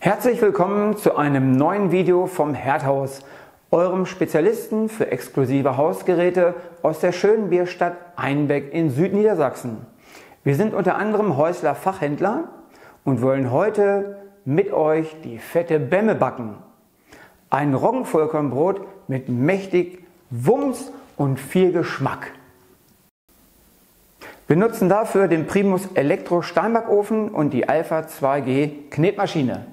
Herzlich willkommen zu einem neuen Video vom Herdhaus, eurem Spezialisten für exklusive Hausgeräte aus der schönen Bierstadt Einbeck in Südniedersachsen. Wir sind unter anderem Häusler Fachhändler und wollen heute mit euch die fette Bemme backen. Ein Roggenvollkornbrot mit mächtig Wumms und viel Geschmack. Wir nutzen dafür den Primus Elektro Steinbackofen und die Alpha 2G Knetmaschine.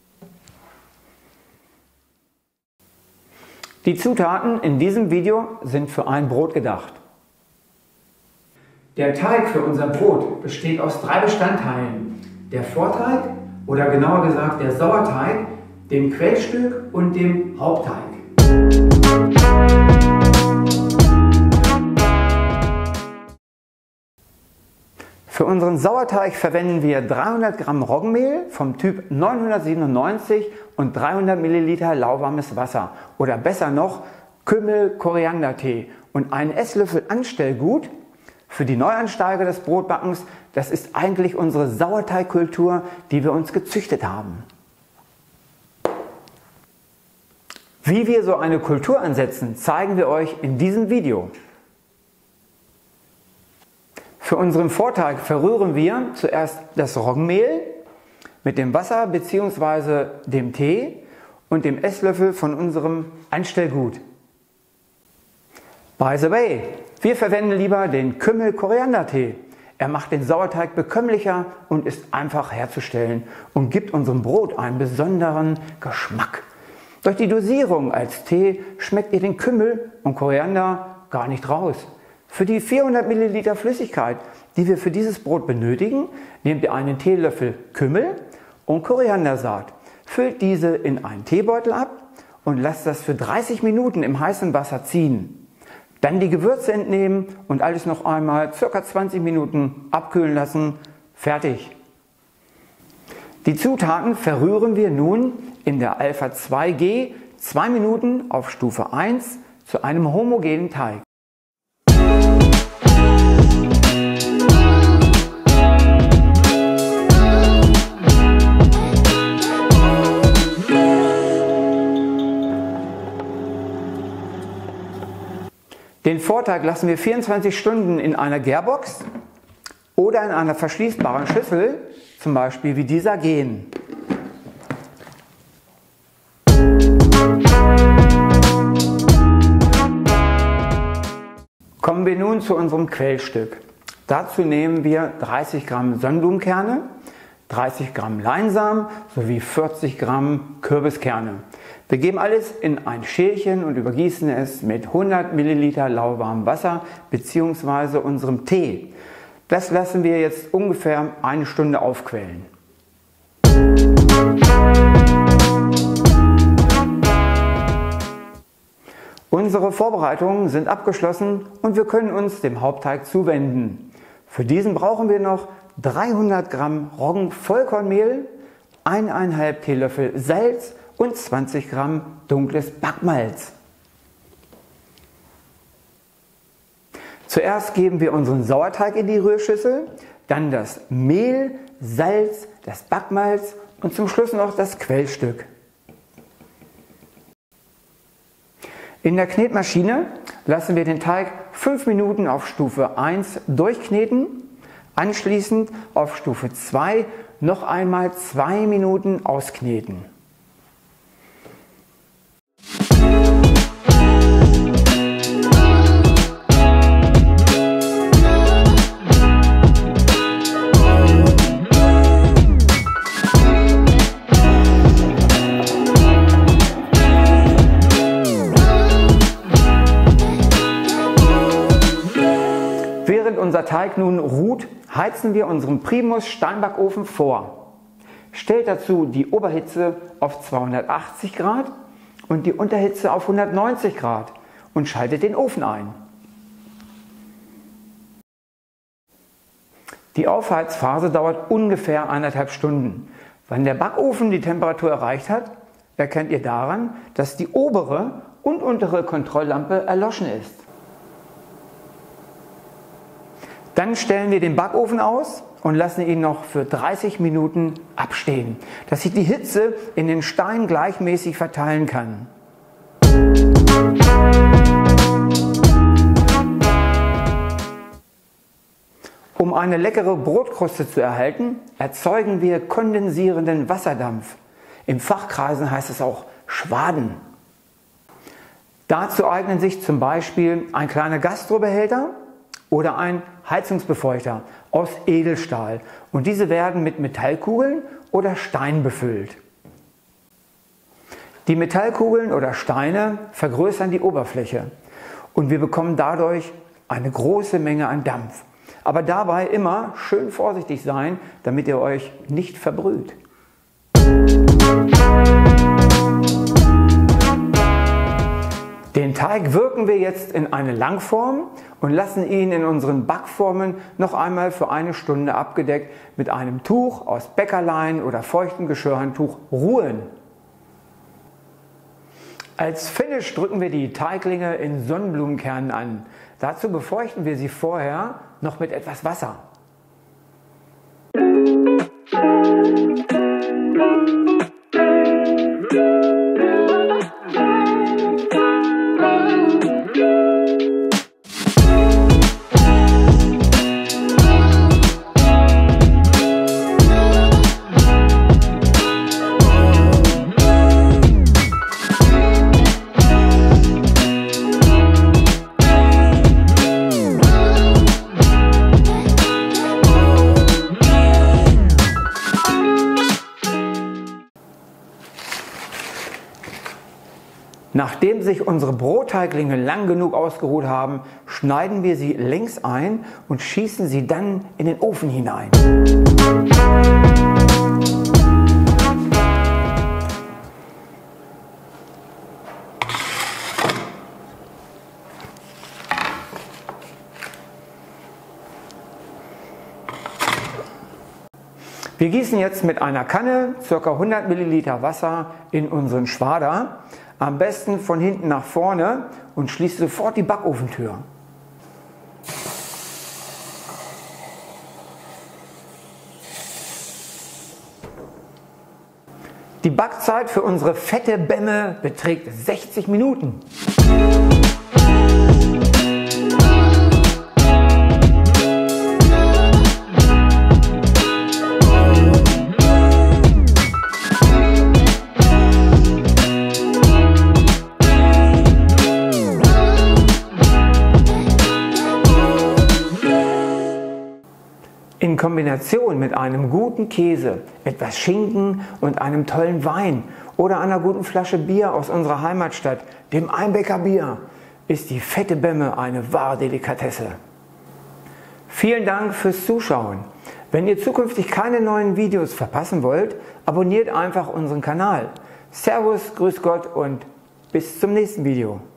Die Zutaten in diesem Video sind für ein Brot gedacht. Der Teig für unser Brot besteht aus 3 Bestandteilen: der Vorteig oder genauer gesagt der Sauerteig, dem Quellstück und dem Hauptteig. Für unseren Sauerteig verwenden wir 300 Gramm Roggenmehl vom Typ 997 und 300 Milliliter lauwarmes Wasser oder besser noch Kümmel-Koriander-Tee und einen Esslöffel Anstellgut. Für die Neuansteiger des Brotbackens, das ist eigentlich unsere Sauerteigkultur, die wir uns gezüchtet haben. Wie wir so eine Kultur ansetzen, zeigen wir euch in diesem Video. Für unseren Vorteig verrühren wir zuerst das Roggenmehl mit dem Wasser bzw. dem Tee und dem Esslöffel von unserem Anstellgut. By the way, wir verwenden lieber den Kümmel-Koriander-Tee. Er macht den Sauerteig bekömmlicher und ist einfach herzustellen und gibt unserem Brot einen besonderen Geschmack. Durch die Dosierung als Tee schmeckt ihr den Kümmel und Koriander gar nicht raus. Für die 400 Milliliter Flüssigkeit, die wir für dieses Brot benötigen, nehmt ihr einen Teelöffel Kümmel und Koriandersaat. Füllt diese in einen Teebeutel ab und lasst das für 30 Minuten im heißen Wasser ziehen. Dann die Gewürze entnehmen und alles noch einmal ca. 20 Minuten abkühlen lassen. Fertig. Die Zutaten verrühren wir nun in der Alpha 2G 2 Minuten auf Stufe 1 zu einem homogenen Teig. Den Vorteig lassen wir 24 Stunden in einer Gärbox oder in einer verschließbaren Schüssel, zum Beispiel wie dieser, gehen. Kommen wir nun zu unserem Quellstück. Dazu nehmen wir 30 Gramm Sonnenblumenkerne, 30 Gramm Leinsamen sowie 40 Gramm Kürbiskerne. Wir geben alles in ein Schälchen und übergießen es mit 100 Milliliter lauwarmem Wasser bzw. unserem Tee. Das lassen wir jetzt ungefähr 1 Stunde aufquellen. Unsere Vorbereitungen sind abgeschlossen und wir können uns dem Hauptteig zuwenden. Für diesen brauchen wir noch 300 Gramm Roggenvollkornmehl, 1,5 Teelöffel Salz und 20 Gramm dunkles Backmalz. Zuerst geben wir unseren Sauerteig in die Rührschüssel, dann das Mehl, Salz, das Backmalz und zum Schluss noch das Quellstück. In der Knetmaschine lassen wir den Teig 5 Minuten auf Stufe 1 durchkneten, anschließend auf Stufe 2 noch einmal 2 Minuten auskneten. Während unser Teig nun ruht, heizen wir unseren Primus Steinbackofen vor. Stellt dazu die Oberhitze auf 280 Grad und die Unterhitze auf 190 Grad und schaltet den Ofen ein. Die Aufheizphase dauert ungefähr 1,5 Stunden. Wenn der Backofen die Temperatur erreicht hat, erkennt ihr daran, dass die obere und untere Kontrolllampe erloschen ist. Dann stellen wir den Backofen aus und lassen ihn noch für 30 Minuten abstehen, dass sich die Hitze in den Stein gleichmäßig verteilen kann. Um eine leckere Brotkruste zu erhalten, erzeugen wir kondensierenden Wasserdampf. Im Fachkreisen heißt es auch Schwaden. Dazu eignen sich zum Beispiel ein kleiner Gastrobehälter oder ein Heizungsbefeuchter aus Edelstahl, und diese werden mit Metallkugeln oder Steinen befüllt. Die Metallkugeln oder Steine vergrößern die Oberfläche und wir bekommen dadurch eine große Menge an Dampf. Aber dabei immer schön vorsichtig sein, damit ihr euch nicht verbrüht. Den Teig wirken wir jetzt in eine Langform und lassen ihn in unseren Backformen noch einmal für 1 Stunde abgedeckt mit einem Tuch aus Bäckerlein oder feuchtem Geschirrhandtuch ruhen. Als Finish drücken wir die Teiglinge in Sonnenblumenkernen an. Dazu befeuchten wir sie vorher noch mit etwas Wasser. Nachdem sich unsere Brotteiglinge lang genug ausgeruht haben, schneiden wir sie längs ein und schießen sie dann in den Ofen hinein. Wir gießen jetzt mit einer Kanne ca. 100 Milliliter Wasser in unseren Schwader, am besten von hinten nach vorne, und schließen sofort die Backofentür. Die Backzeit für unsere fette Bämme beträgt 60 Minuten. In Kombination mit einem guten Käse, etwas Schinken und einem tollen Wein oder einer guten Flasche Bier aus unserer Heimatstadt, dem Einbecker Bier, ist die fette Bämme eine wahre Delikatesse. Vielen Dank fürs Zuschauen. Wenn ihr zukünftig keine neuen Videos verpassen wollt, abonniert einfach unseren Kanal. Servus, grüß Gott und bis zum nächsten Video.